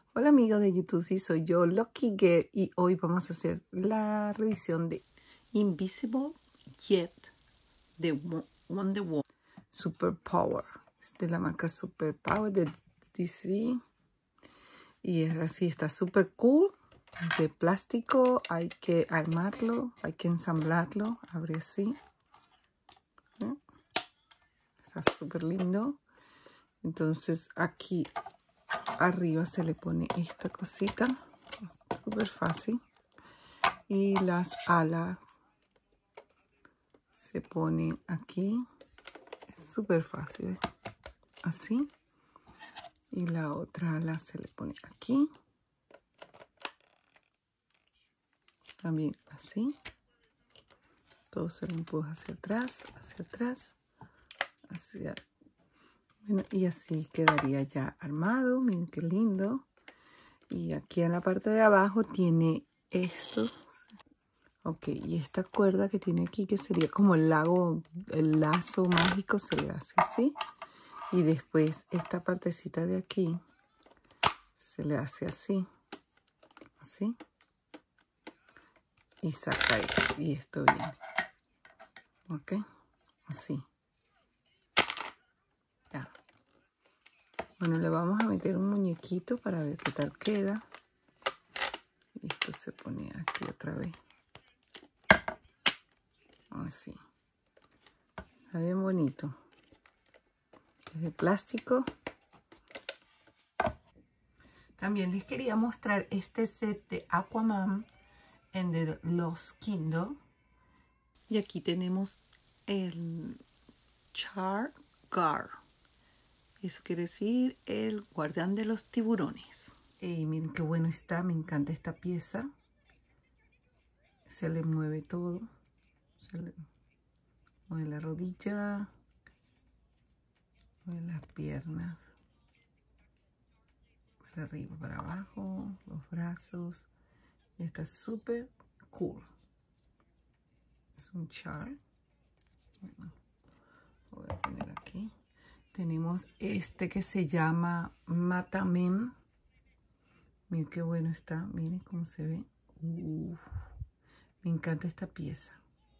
Hola amigos de YouTube, sí, soy yo, Lucky Girl, y hoy vamos a hacer la revisión de Invisible Jet de Wonder Woman Super Power. Es de la marca Super Power de DC y es así, está súper cool. De plástico, hay que armarlo, hay que ensamblarlo, abre así. Está súper lindo. Entonces aquí arriba se le pone esta cosita, súper fácil. Y las alas se ponen aquí, es súper fácil, así. Y la otra ala se le pone aquí, también así. Todo se le empuja hacia atrás, hacia... Bueno, y así quedaría ya armado. Miren qué lindo. Y aquí en la parte de abajo tiene esto. Ok, y esta cuerda que tiene aquí, que sería como el lazo mágico, se le hace así. Y después esta partecita de aquí se le hace así, así. Y saca esto, y esto viene. Ok, así. Ya. Bueno, le vamos a meter un muñequito para ver qué tal queda. Y esto se pone aquí otra vez. Así. Está bien bonito. Es de plástico. También les quería mostrar este set de Aquaman en The Lost Kingdom. Y aquí tenemos el Char-Gar. Eso quiere decir el guardián de los tiburones. Y miren qué bueno está, me encanta esta pieza. Se le mueve todo. Se le mueve la rodilla, mueve las piernas. Para arriba, para abajo, los brazos. Y está súper cool. Es un char. Bueno, lo voy a poner aquí. Tenemos este que se llama Matamem. Miren qué bueno está. Miren cómo se ve. Uf, me encanta esta pieza.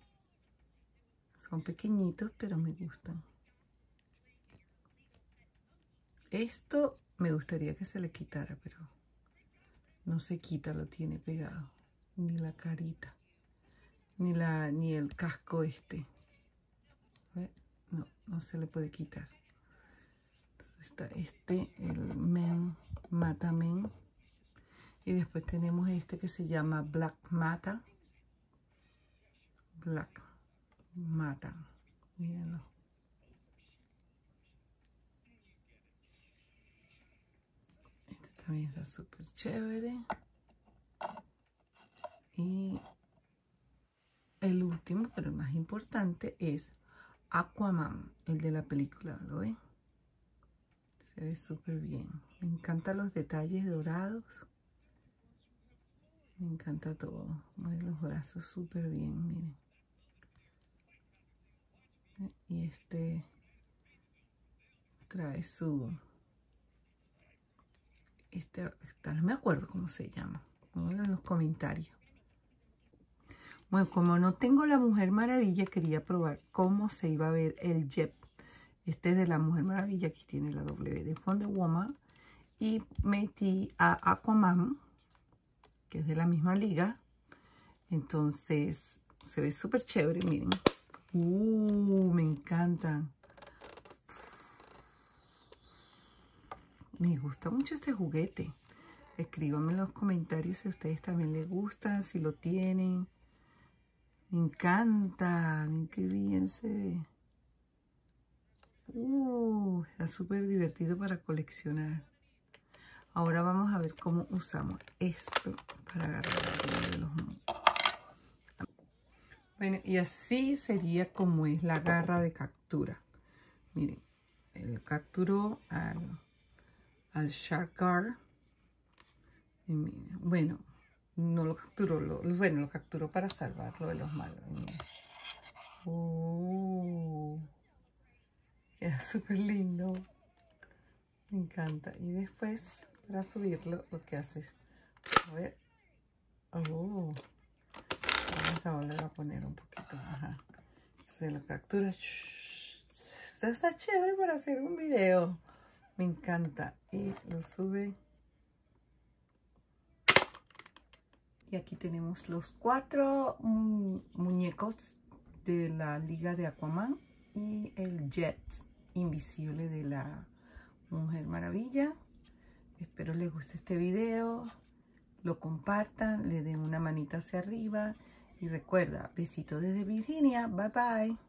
Son pequeñitos, pero me gustan. Esto me gustaría que se le quitara, pero no se quita, lo tiene pegado. Ni la carita. Ni el casco este. No, no se le puede quitar. Entonces está este, el Matamen. Y después tenemos este que se llama Black Mata. Black Mata. Mírenlo. Este también está súper chévere. Y el último, pero el más importante, es Aquaman, el de la película. ¿Lo ven? Se ve súper bien. Me encantan los detalles dorados. Me encanta todo. Mueve los brazos súper bien, miren. Y este trae su... no me acuerdo cómo se llama. Pónganlo en los comentarios. Bueno, como no tengo la Mujer Maravilla, quería probar cómo se iba a ver el jet. Este es de la Mujer Maravilla. Aquí tiene la W de Wonder Woman. Y metí a Aquaman, que es de la misma liga. Entonces se ve súper chévere, miren. Me encanta. Me gusta mucho este juguete. Escríbanme en los comentarios si a ustedes también les gusta, si lo tienen. Me encanta. Miren qué bien se ve. Está súper divertido para coleccionar. Ahora vamos a ver cómo usamos esto para agarrar de los... Bueno, y así sería como es la garra de captura. Miren, él capturó al Char-Gar. Bueno, no lo capturó, bueno, lo capturó para salvarlo de los malos. Queda súper lindo. Me encanta. Y después para subirlo, lo que haces, a ver, vamos a volver a poner un poquito, ajá, se lo captura. Esto está chévere para hacer un video, me encanta, y lo sube. Y aquí tenemos los 4 muñecos de la Liga de Aquaman y el jet invisible de la Mujer Maravilla. Espero les guste este video, lo compartan, le den una manita hacia arriba y recuerda, besito desde Virginia, bye bye.